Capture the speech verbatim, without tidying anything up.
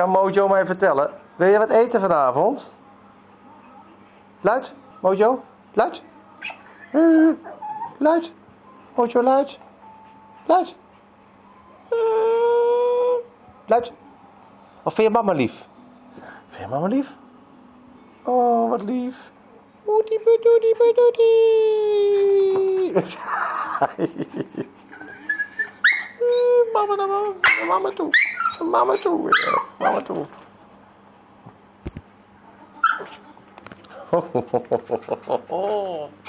Kan Mojo mij vertellen? Wil je wat eten vanavond? Luid, Mojo, luid. Uh, luid, Mojo, luid. Luid. Uh, luid. Of vind je mama lief? Vind je mama lief? Oh, wat lief. Oedie, bedoedie, bedoedie. Mama naar mama, naar mama toe. Naar mama toe. Ja, mama toe. Oh, oh, oh, oh, oh, oh.